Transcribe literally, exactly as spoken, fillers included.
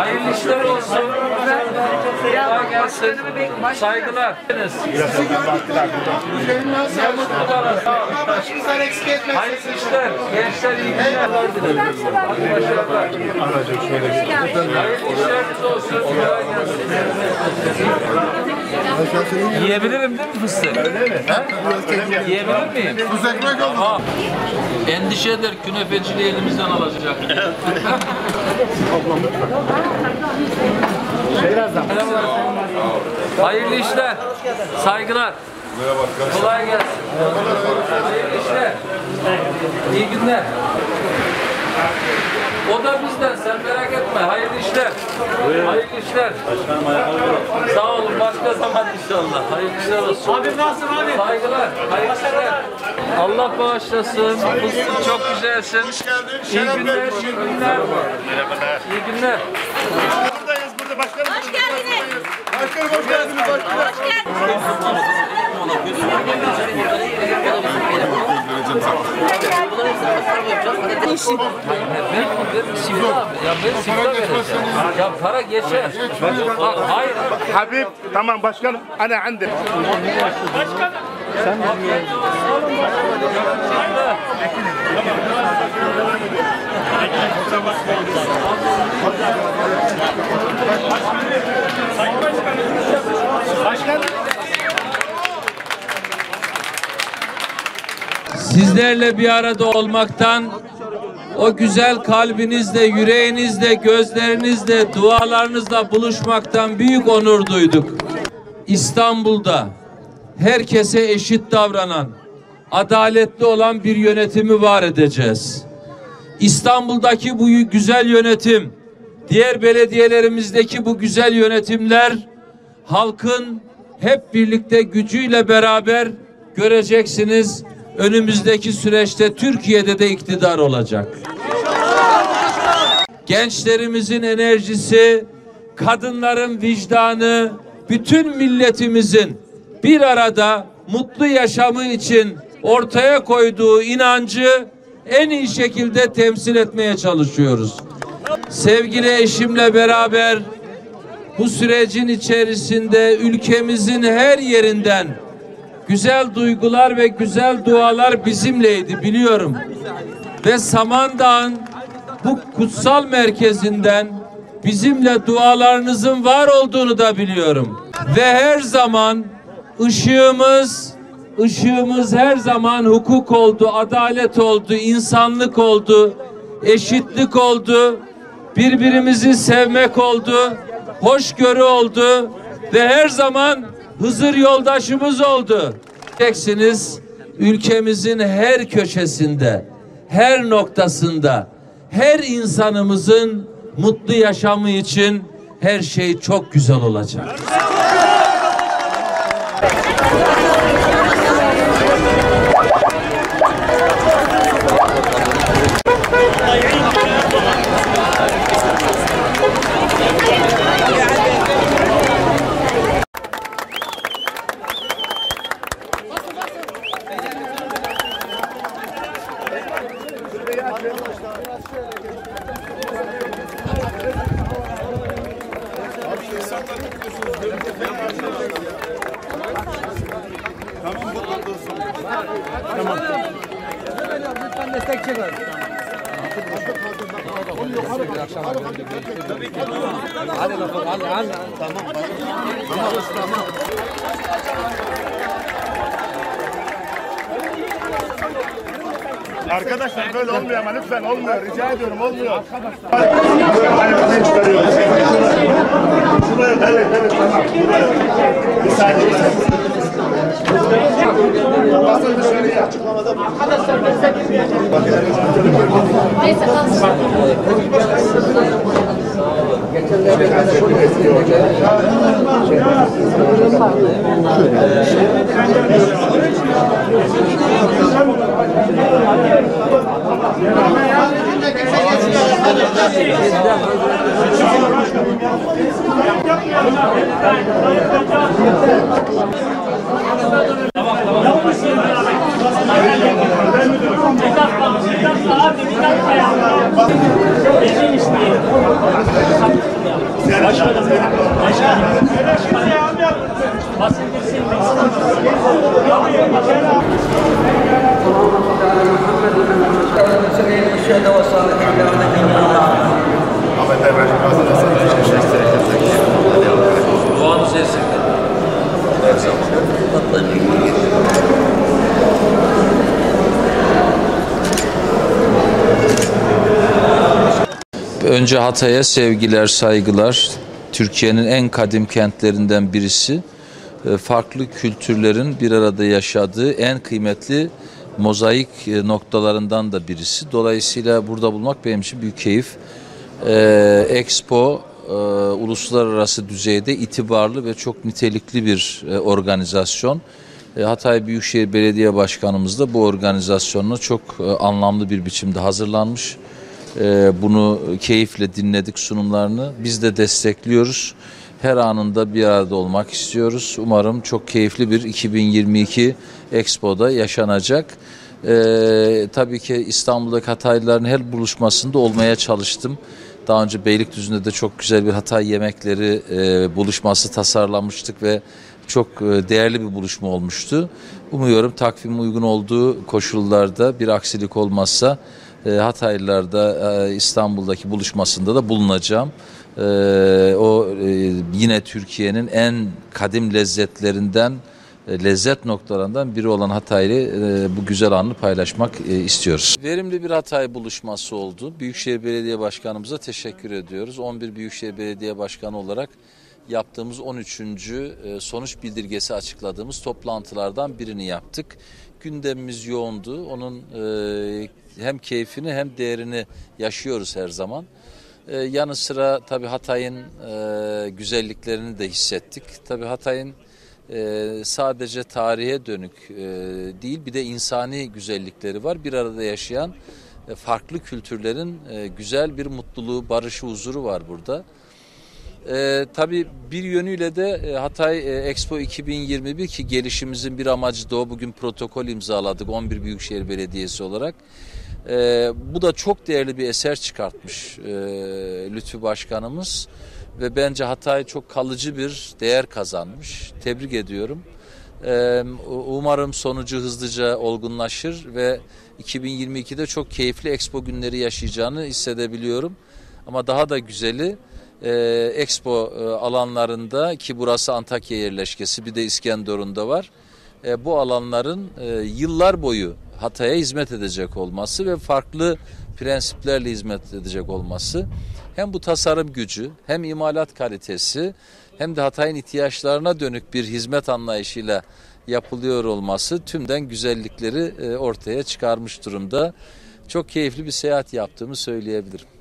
Hayırlı işler olsun. Kolay gelsin. Saygılar. Hayırlı işler. Gençler iyi günler. Başarılar. Hayırlı işleriniz olsun. Kolay gelsin. Yiyebilirim değil mi fıstık? Öyle mi? Yiyebilir miyim? Tuz ekmek oldu. Endişe eder, künefeciliği elimizden alacak. Hayırlı işler, saygılar. Kolay gelsin. Hayırlı işler. İyi günler. O da bizden, sen merak etme. Hayırlı işler. Hayırlı işler. Sağ olun, başka zaman inşallah. Hayırlı işler olsun. Abi nasılsın abi? Saygılar, hayırlı işler. Allah bağışlasın. Fıstık çok güzelsin. Hoş geldin. İyi günler, iyi günler. İyi günler. Buradayız burada başkanım. Hoş geldiniz. Başkanım hoş geldiniz. Hoş Ya ben sigara vereceğim. Ya para geçer. Bak hayır. Habib tamam başkanım. Ana andi. Başkanım. Sen de sizlerle bir arada olmaktan, o güzel kalbinizle, yüreğinizle, gözlerinizle, dualarınızla buluşmaktan büyük onur duyduk. İstanbul'da herkese eşit davranan, adaletli olan bir yönetimi var edeceğiz. İstanbul'daki bu güzel yönetim, diğer belediyelerimizdeki bu güzel yönetimler, halkın hep birlikte gücüyle beraber göreceksiniz, önümüzdeki süreçte Türkiye'de de iktidar olacak. Gençlerimizin enerjisi, kadınların vicdanı, bütün milletimizin bir arada mutlu yaşamı için ortaya koyduğu inancı en iyi şekilde temsil etmeye çalışıyoruz. Sevgili eşimle beraber bu sürecin içerisinde ülkemizin her yerinden güzel duygular ve güzel dualar bizimleydi, biliyorum. Ve Samandağ'ın bu kutsal merkezinden bizimle dualarınızın var olduğunu da biliyorum. Ve her zaman ışığımız, ışığımız her zaman hukuk oldu, adalet oldu, insanlık oldu, eşitlik oldu, birbirimizi sevmek oldu, hoşgörü oldu ve her zaman Hızır yoldaşımız oldu. Diyeceksiniz, ülkemizin her köşesinde, her noktasında, her insanımızın mutlu yaşamı için her şey çok güzel olacak. Tamam. Lütfen destek çıkın. Hadi bakalım, hadi, hadi. Tamam, tamam. Tamam. Arkadaşlar böyle olmuyor ama lütfen olmuyor. Rica ediyorum olmuyor. Şuraya evet evet tamam. Bir saniye. Basın dışarıya. Arkadaşlar destek neyse kalsın. Tamam tamam. Bir dakika, bir dakika abi, bir dakika ya. Bizim işte. Duanızı esirgedim. Her zaman. Önce Hatay'a sevgiler, saygılar. Türkiye'nin en kadim kentlerinden birisi. Farklı kültürlerin bir arada yaşadığı en kıymetli mozaik noktalarından da birisi. Dolayısıyla burada bulmak benim için büyük keyif. Ee, Expo e, uluslararası düzeyde itibarlı ve çok nitelikli bir e, organizasyon. E, Hatay Büyükşehir Belediye Başkanımız da bu organizasyonuna çok e, anlamlı bir biçimde hazırlanmış. E, bunu keyifle dinledik sunumlarını. Biz de destekliyoruz. Her anında bir arada olmak istiyoruz. Umarım çok keyifli bir iki bin yirmi iki Expo'da yaşanacak. Ee, tabii ki İstanbul'daki Hataylıların her buluşmasında olmaya çalıştım. Daha önce Beylikdüzü'nde de çok güzel bir Hatay yemekleri e, buluşması tasarlamıştık ve çok e, değerli bir buluşma olmuştu. Umuyorum takvim uygun olduğu koşullarda bir aksilik olmazsa e, Hataylılar da e, İstanbul'daki buluşmasında da bulunacağım. Ee, o e, yine Türkiye'nin en kadim lezzetlerinden, e, lezzet noktalarından biri olan Hatay'la e, bu güzel anı paylaşmak e, istiyoruz. Verimli bir Hatay buluşması oldu. Büyükşehir Belediye Başkanımıza teşekkür ediyoruz. on bir Büyükşehir Belediye Başkanı olarak yaptığımız on üçüncü E, sonuç bildirgesi açıkladığımız toplantılardan birini yaptık. Gündemimiz yoğundu. Onun e, hem keyfini hem değerini yaşıyoruz her zaman. Ee, yanı sıra tabii Hatay'ın e, güzelliklerini de hissettik. Tabii Hatay'ın e, sadece tarihe dönük e, değil, bir de insani güzellikleri var. Bir arada yaşayan e, farklı kültürlerin e, güzel bir mutluluğu, barışı, huzuru var burada. E, tabii bir yönüyle de e, Hatay e, Expo iki bin yirmi bir ki gelişimizin bir amacı da o. Bugün protokol imzaladık on bir Büyükşehir Belediyesi olarak. Ee, bu da çok değerli bir eser çıkartmış e, Lütfü Başkanımız ve bence Hatay çok kalıcı bir değer kazanmış. Tebrik ediyorum. Ee, umarım sonucu hızlıca olgunlaşır ve iki bin yirmi ikide çok keyifli Expo günleri yaşayacağını hissedebiliyorum. Ama daha da güzeli e, Expo e, alanlarında, ki burası Antakya yerleşkesi, bir de İskenderun'da var. E, bu alanların e, yıllar boyu Hatay'a hizmet edecek olması ve farklı prensiplerle hizmet edecek olması, hem bu tasarım gücü, hem imalat kalitesi, hem de Hatay'ın ihtiyaçlarına dönük bir hizmet anlayışıyla yapılıyor olması tümden güzellikleri ortaya çıkarmış durumda. Çok keyifli bir seyahat yaptığımı söyleyebilirim.